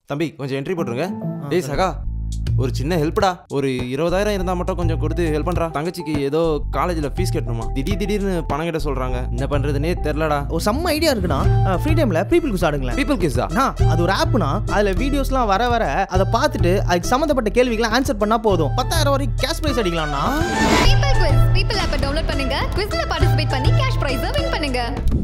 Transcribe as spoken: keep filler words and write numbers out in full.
தம்பி கொஞ்சம் என்ட்ரி போட்டுருங்க. டேய் சகா, ஒரு சின்ன ஹெல்ப்டா. ஒரு இருபதாயிரம் இருந்தா மட்டும் கொஞ்சம் கொடுத்து ஹெல்ப் பண்றா. தங்கச்சிக்கு ஏதோ காலேஜ்ல ஃபீஸ் கட்டணுமா. திடீர் திடீர்னு பணம் கிட்ட சொல்றாங்க. என்ன பண்றதுனே தெரியலடா. ஒரு செம்ம ஐடியா இருக்குண்ணா. ஃப்ரீ டைம்ல பீப்பிள் குஸ் ஆடுங்களேன். பீப்பிள் கிஸ்ஸா? அது ஒரு ஆப்னா, அதுல வீடியோஸ்லாம் வர வர அதை பார்த்துட்டு அதுக்கு சம்மந்தப்பட்ட கேள்விகளை ஆன்சர் பண்ணா போதும். பத்தாயிரம் வரைக்கும் கேஷ் பிரைஸ் அடிக்கலாம்னா. பீப்பிள் குவிஸ் பீப்பிள் ஆப்பை டவுன்லோட் பண்ணுங்க. குவிஸ்ல பார்ட்டிசிபேட் பண்ணி கேஷ் பிரைஸ் வின் பண்ணுங்க.